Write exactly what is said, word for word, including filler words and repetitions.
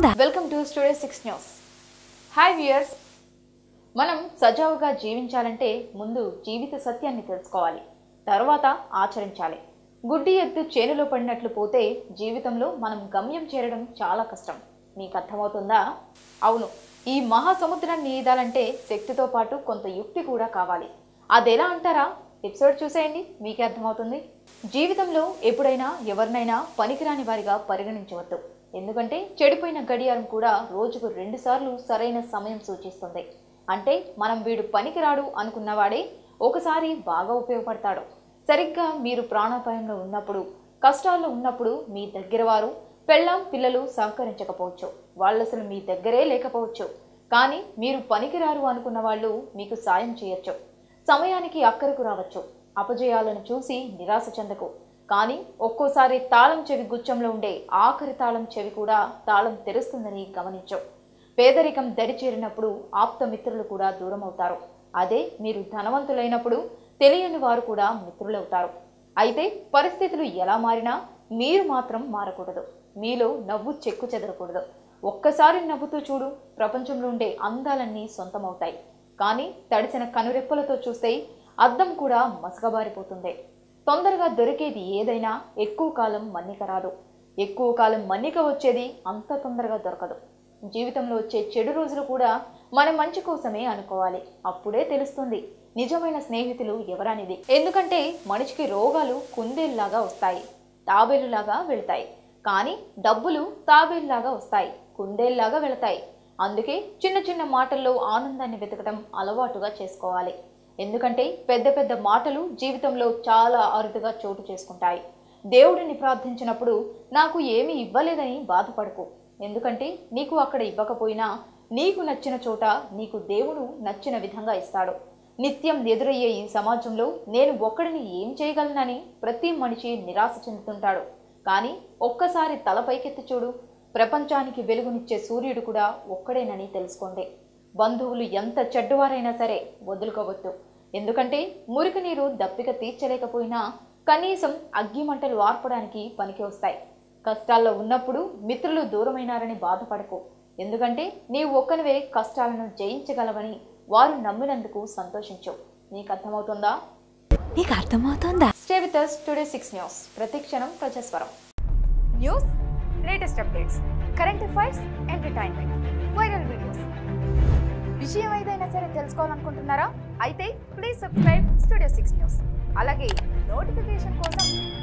అర్థమవుతుందా? Welcome to studio six news. Hi viewers, మనం సజావుగా జీవించాలంటే ముందు జీవిత సత్యాన్ని తెలుసుకోవాలి, తర్వాత ఆచరించాలి. గుడ్డి ఎద్దు చేనులో పడినట్లు పోతే జీవితంలో మనం గమ్యం చేరడం చాలా కష్టం. మీకు అర్థమవుతుందా? అవును, ఈ మహాసముద్రాన్ని ఈదాలంటే శక్తితో పాటు కొంత యుక్తి కూడా కావాలి. అదెలా అంటారా? ఎపిసోడ్ చూసేయండి, మీకే అర్థమవుతుంది. జీవితంలో ఎప్పుడైనా ఎవరినైనా పనికిరాని వారిగా పరిగణించవద్దు. ఎందుకంటే చెడిపోయిన గడియారం కూడా రోజుకు రెండు సార్లు సరైన సమయం సూచిస్తుంది. అంటే మనం వీడు పనికిరాడు అనుకున్నవాడే ఒకసారి బాగా ఉపయోగపడతాడు. సరిగ్గా మీరు ప్రాణాపాయంలో ఉన్నప్పుడు, కష్టాల్లో ఉన్నప్పుడు మీ దగ్గర వారు, పెళ్ళాం పిల్లలు సహకరించకపోవచ్చు, వాళ్ళు అసలు మీ దగ్గరే లేకపోవచ్చు. కానీ మీరు పనికిరారు అనుకున్న వాళ్ళు మీకు సాయం చేయొచ్చు, సమయానికి అక్కరకు రావచ్చు. అపజయాలను చూసి నిరాశ చెందకు. కానీ ఒక్కోసారి తాళం చెవి గుచ్చంలో ఉండే ఆఖరి తాళం చెవి కూడా తాళం తెరుస్తుందని గమనించు. పేదరికం దడి చేరినప్పుడు ఆప్తమిత్రులు కూడా దూరం అవుతారు. అదే మీరు ధనవంతులైనప్పుడు తెలియని వారు కూడా మిత్రులవుతారు. అయితే పరిస్థితులు ఎలా మారినా మీరు మాత్రం మారకూడదు. మీలో నవ్వు చెక్కు చెదరకూడదు. ఒక్కసారి నవ్వుతూ చూడు, ప్రపంచంలో ఉండే అందాలన్నీ సొంతమవుతాయి. కానీ తడిసిన కనురెప్పలతో చూస్తే అద్దం కూడా మసకబారిపోతుంది. తొందరగా దొరికేది ఏదైనా ఎక్కువ కాలం మన్నిక రాదు. ఎక్కువ కాలం మన్నిక వచ్చేది అంత తొందరగా దొరకదు. జీవితంలో వచ్చే చెడు రోజులు కూడా మన మంచి కోసమే అనుకోవాలి. అప్పుడే తెలుస్తుంది నిజమైన స్నేహితులు ఎవరనేది. ఎందుకంటే మనిషికి రోగాలు కుందేలులాగా వస్తాయి, తాబేలులాగా వెళతాయి. కానీ డబ్బులు తాబేలులాగా వస్తాయి, కుందేలులాగా వెళతాయి. అందుకే చిన్న చిన్న మాటల్లో ఆనందాన్ని వెతకడం అలవాటుగా చేసుకోవాలి. ఎందుకంటే పెద్ద పెద్ద మాటలు జీవితంలో చాలా అరుదుగా చోటు చేసుకుంటాయి. దేవుడిని ప్రార్థించినప్పుడు నాకు ఏమీ ఇవ్వలేదని బాధపడకు. ఎందుకంటే నీకు అక్కడ ఇవ్వకపోయినా నీకు నచ్చిన చోట నీకు దేవుడు నచ్చిన విధంగా ఇస్తాడు. నిత్యం ఎదురయ్యే ఈ సమాజంలో నేను ఒక్కడిని ఏం చేయగలనని ప్రతి మనిషి నిరాశ చెందుతుంటాడు. కానీ ఒక్కసారి తల పైకెత్తి చూడు, ప్రపంచానికి వెలుగునిచ్చే సూర్యుడు కూడా ఒక్కడేనని తెలుసుకోండి. బంధువులు ఎంత చెడ్డవారైనా సరే వదులుకోవద్దు. ఎందుకంటే మురికి నీరు దప్పిక తీర్చలేకపోయినా కనీసం అగ్గి మంటలు ఆర్పడానికి పనికి వస్తాయి. కష్టాల్లో ఉన్నప్పుడు మిత్రులు దూరమైనారని బాధపడకు. ఎందుకంటే నీవు ఒక్కనివే కష్టాలను జయించగలవని వారు నమ్మినందుకు సంతోషించు. నీకు అర్థమవుతుందా? నీకు అర్థమవుతుందా? Stay with us today six news. ప్రతిక్షణం ప్రజాస్వరం. News, latest updates, current affairs, entertainment, viral videos. విషయం ఏదైనా సరే తెలుసుకోవాలనుకుంటున్నారా? అయితే please subscribe studio six news. అలాగే నోటిఫికేషన్ కోసం